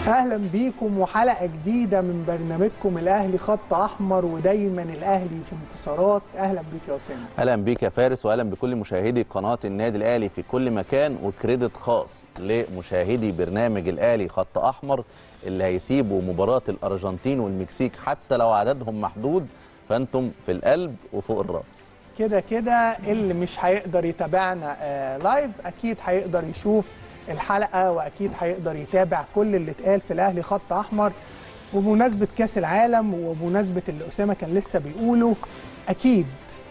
اهلا بيكم وحلقه جديده من برنامجكم الاهلي خط احمر، ودايما الاهلي في انتصارات. اهلا بيك يا اسامه. اهلا بيك يا فارس، واهلا بكل مشاهدي قناه النادي الاهلي في كل مكان، وكريدت خاص لمشاهدي برنامج الاهلي خط احمر اللي هيسيبوا مباراه الارجنتين والمكسيك حتى لو عددهم محدود، فانتم في القلب وفوق الراس. كده كده اللي مش هيقدر يتابعنا لايف اكيد هيقدر يشوف الحلقه، واكيد هيقدر يتابع كل اللي اتقال في الاهلي خط احمر. وبمناسبه كاس العالم وبمناسبه اللي اسامه كان لسه بيقوله، اكيد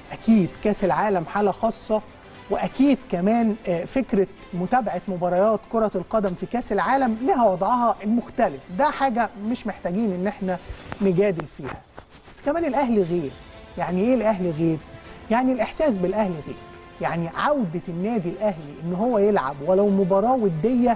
كاس العالم حاله خاصه، واكيد كمان فكره متابعه مباريات كره القدم في كاس العالم لها وضعها المختلف. ده حاجه مش محتاجين ان احنا نجادل فيها. بس كمان الاهلي غير. يعني ايه الاهلي غير؟ يعني الاحساس بالاهلي غير. يعني عودة النادي الأهلي إن هو يلعب ولو مباراة ودية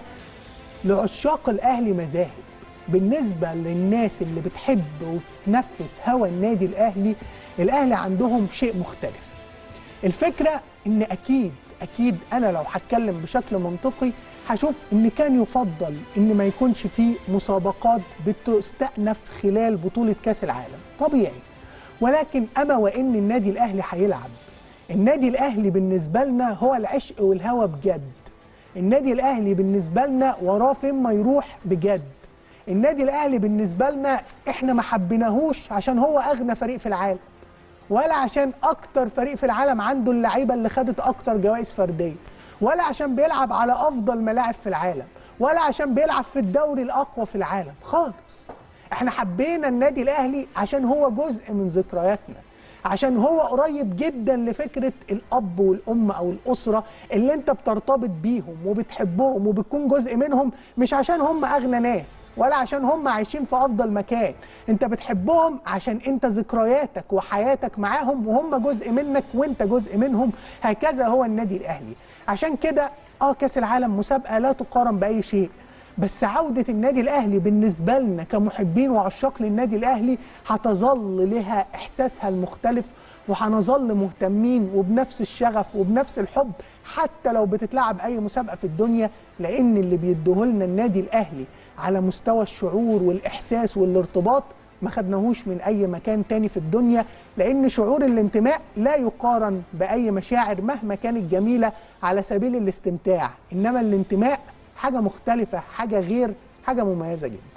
لعشاق الأهلي مذاهب. بالنسبة للناس اللي بتحب وتنفس هوى النادي الأهلي، الأهلي عندهم شيء مختلف. الفكرة إن أكيد أنا لو هتكلم بشكل منطقي هشوف إن كان يفضل إن ما يكونش فيه مسابقات بتستأنف خلال بطولة كأس العالم، طبيعي. ولكن أما وإن النادي الأهلي هيلعب، النادي الأهلي بالنسبة لنا هو العشق والهوى بجد. النادي الأهلي بالنسبة لنا وراه فين ما يروح بجد. النادي الأهلي بالنسبة لنا احنا ما حبيناهوش عشان هو أغنى فريق في العالم، ولا عشان أكتر فريق في العالم عنده اللعيبة اللي خدت أكتر جوائز فردية، ولا عشان بيلعب على أفضل ملاعب في العالم، ولا عشان بيلعب في الدوري الأقوى في العالم خالص. احنا حبينا النادي الأهلي عشان هو جزء من ذكرياتنا، عشان هو قريب جدا لفكرة الأب والأم أو الأسرة اللي أنت بترتبط بيهم وبتحبهم وبتكون جزء منهم، مش عشان هم أغنى ناس ولا عشان هم عايشين في أفضل مكان. أنت بتحبهم عشان أنت ذكرياتك وحياتك معاهم، وهم جزء منك وأنت جزء منهم. هكذا هو النادي الأهلي. عشان كده كأس العالم مسابقة لا تقارن بأي شيء، بس عودة النادي الأهلي بالنسبة لنا كمحبين وعشاق للنادي الأهلي هتظل لها إحساسها المختلف، وهنظل مهتمين وبنفس الشغف وبنفس الحب حتى لو بتتلعب أي مسابقة في الدنيا، لأن اللي بيديهولنا النادي الأهلي على مستوى الشعور والإحساس والارتباط ما خدناهوش من أي مكان تاني في الدنيا. لأن شعور الانتماء لا يقارن بأي مشاعر مهما كانت جميلة على سبيل الاستمتاع، إنما الانتماء حاجة مختلفة، حاجة غير، حاجة مميزة جدا.